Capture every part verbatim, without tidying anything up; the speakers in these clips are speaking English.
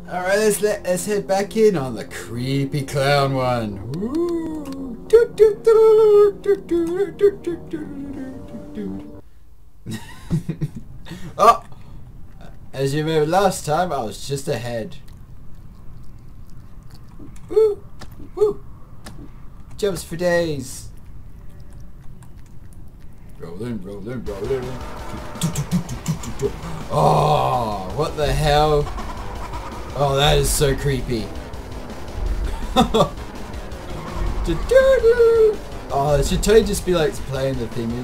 Alright, let's, let, let's head back in on the creepy clown one. Woo. Oh! As you remember last time, I was just ahead. Woo! Woo! Jumps for days. Rolling, rolling, rolling. Oh, what the hell? Oh, that is so creepy. Oh, it should totally just be like playing the theme.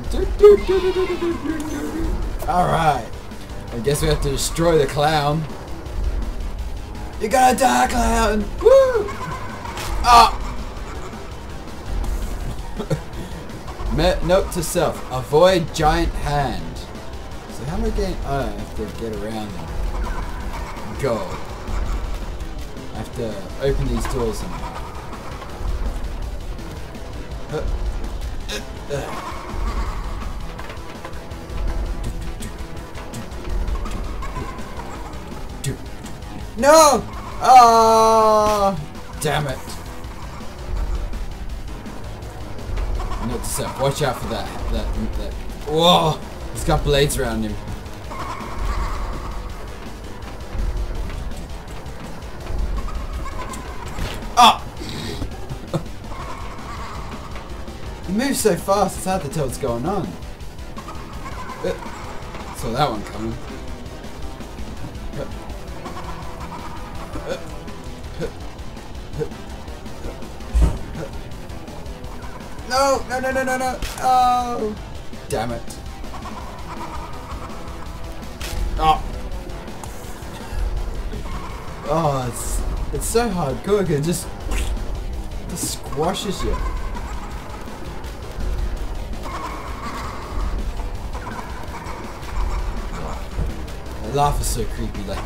Alright. I guess we have to destroy the clown. You're gonna die, clown! Woo! Ah! Note to self, avoid giant hand. So how am I getting... Oh, I have to get around them. Go. I have to open these doors somehow. Uh, uh, uh. No! Oh! Damn it. Note to self, watch out for that. That, that. Whoa! He's got blades around him. Ah! He moves so fast, it's hard to tell what's going on. Uh, saw that one coming. Uh, uh, uh, uh, uh, no! No! No! No! No! No! Oh! Damn it! Oh! Oh! It's it's so hardcore. It just just squashes you. The laugh is so creepy, like.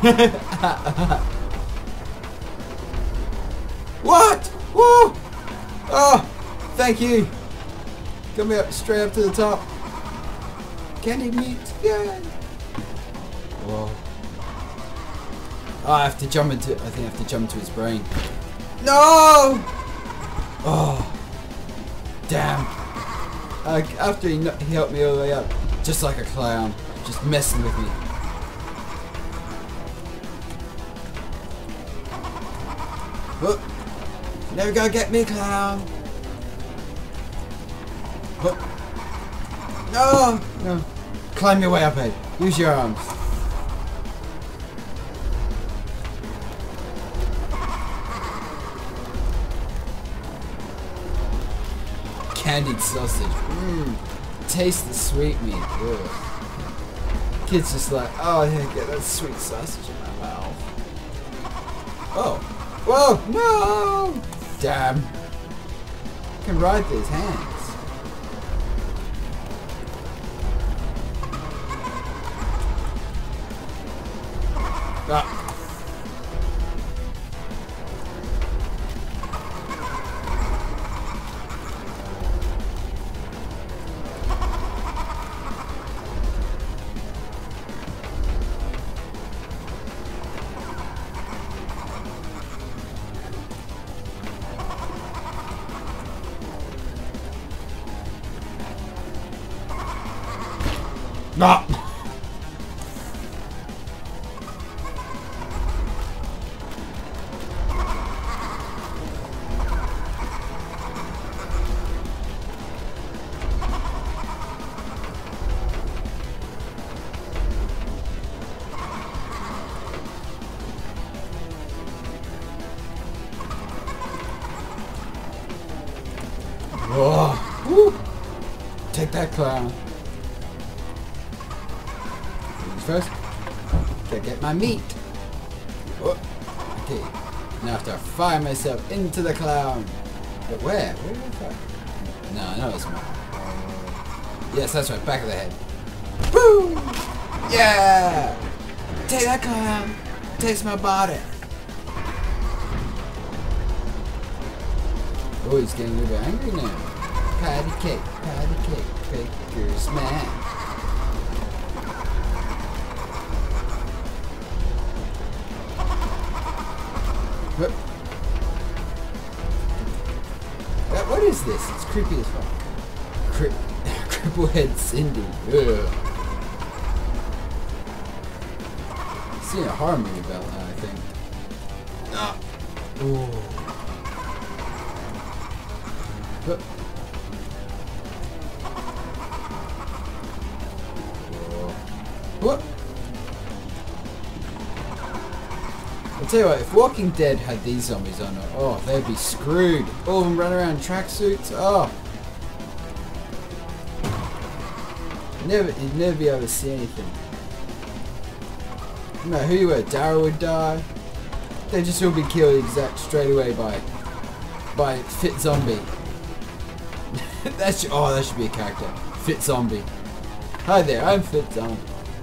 What? Woo! Oh! Thank you! Got me up straight up to the top. Candy meat! Yeah! Whoa. Oh, I have to jump into. I think I have to jump to his brain. No! Oh! Damn! Uh, after he, he helped me all the way up, just like a clown, just messing with me. Oh. Never gonna get me, clown. Oh. No, no. Climb your way up, Ed. Use your arms. Candied sausage. Mmm. Taste the sweet meat. Ugh. Kid's just like, oh, yeah, get that sweet sausage in my mouth. Oh. Whoa! No! Damn. I can ride these hands. Ah. No. Whoa. Woo. Take that, clown. First, gotta get my meat. Oh, okay, now I have to fire myself into the clown. But where? Where did I fire? No, I know it's more. Yes, that's right, back of the head. Woo! Yeah! Take that, clown. Taste my body. Oh, he's getting a little bit angry now. Patty cake, patty cake, baker's man. But, that, what is this? It's creepy as fuck. Cri Cripplehead Cindy. Ugh. I've seen a horror movie about that, I think. Ah. Ooh. But, what? I'll tell you what, if Walking Dead had these zombies on it, oh, they'd be screwed. All of them run around in tracksuits, oh. Never, you'd never be able to see anything. No matter who you were, Daryl would die. They'd just all be killed exact straight away by, by Fit Zombie. That should, oh, that should be a character. Fit Zombie. Hi there, I'm Fit Zombie.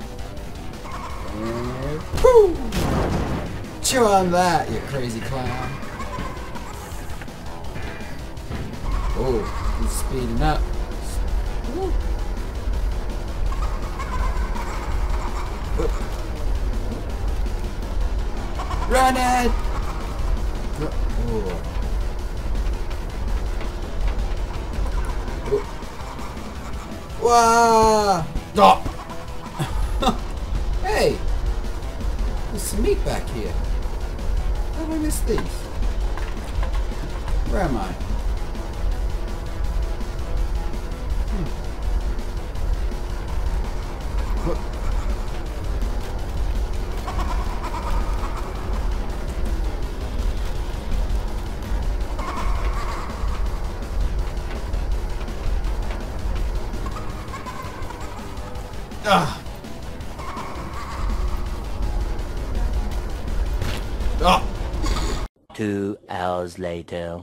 And, whoo! Chew on that, you crazy clown. Oh, he's speeding up. Woo. Run it! Oh. Oh. Wow! Oh. Hey! There's some meat back here. How did I miss these? Where am I? Hmm. What? Ah! Ah! Two hours later.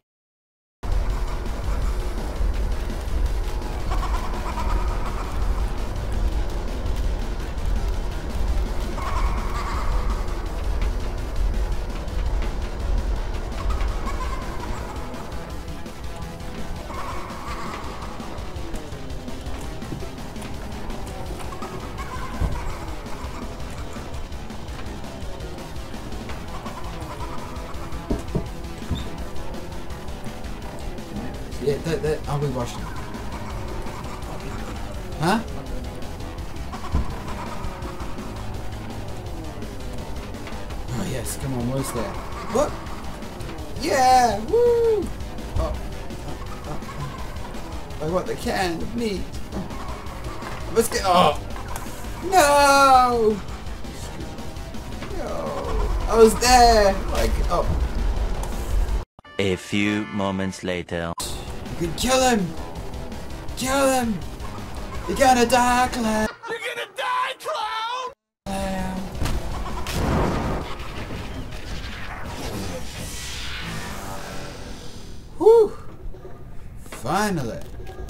Yeah, that, that, I'll be watching. Huh? Oh yes, come on, what's that? What? Yeah! Woo! Oh, oh, oh, oh. I want the can of meat. Oh. Let's get. Oh! No! No! I was there! Like, oh. A few moments later. You can kill him! Kill him! You're gonna die, clown! You're gonna die, clown! Clown. Whew! Finally!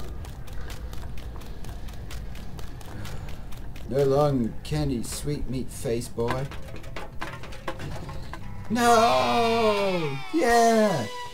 No longer candy sweet meat face boy. No! Yeah!